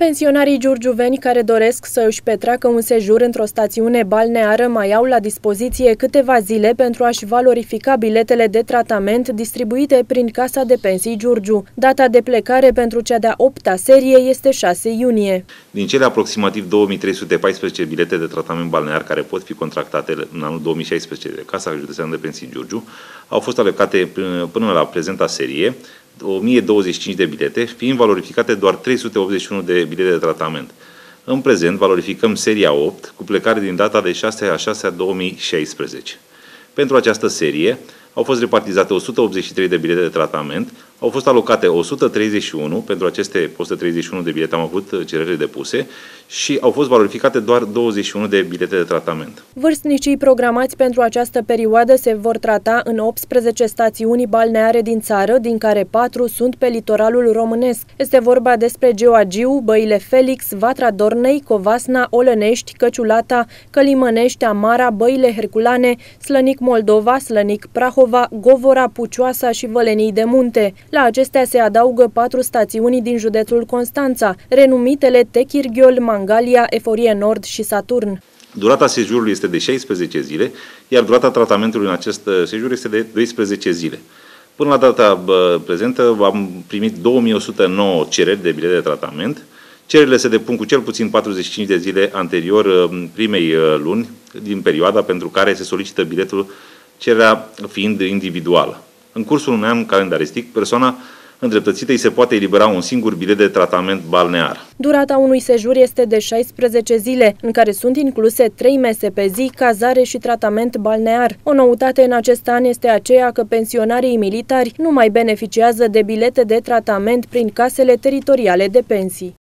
Pensionarii giurgiuveni care doresc să își petreacă un sejur într-o stațiune balneară mai au la dispoziție câteva zile pentru a-și valorifica biletele de tratament distribuite prin Casa de Pensii Giurgiu. Data de plecare pentru cea de-a 8-a serie este 6 iunie. Din cele aproximativ 2314 bilete de tratament balnear care pot fi contractate în anul 2016 de Casa Județeană de Pensii Giurgiu, au fost alocate până la prezenta serie 1025 de bilete, fiind valorificate doar 381 de bilete de tratament. În prezent valorificăm seria 8, cu plecare din data de 6/6/2016. Pentru această serie au fost repartizate 183 de bilete de tratament, au fost alocate 131, pentru aceste 131 de bilete am avut cereri depuse și au fost valorificate doar 21 de bilete de tratament. Vârstnicii programați pentru această perioadă se vor trata în 18 stațiuni balneare din țară, din care 4 sunt pe litoralul românesc. Este vorba despre Geoagiu, Băile Felix, Vatra Dornei, Covasna, Olănești, Căciulata, Călimănești, Amara, Băile Herculane, Slănic Moldova, Slănic Prahova, Govora, Pucioasa și Vălenii de Munte. La acestea se adaugă 4 stațiuni din județul Constanța, renumitele Techirghiol, Mangalia, Eforie Nord și Saturn. Durata sejurului este de 16 zile, iar durata tratamentului în acest sejur este de 12 zile. Până la data prezentă am primit 2109 cereri de bilete de tratament. Cererile se depun cu cel puțin 45 de zile anterior primei luni din perioada pentru care se solicită biletul, cererea fiind individuală. În cursul unui an calendaristic, persoana îndreptățită îi se poate elibera un singur bilet de tratament balnear. Durata unui sejur este de 16 zile, în care sunt incluse 3 mese pe zi, cazare și tratament balnear. O noutate în acest an este aceea că pensionarii militari nu mai beneficiază de bilete de tratament prin casele teritoriale de pensii.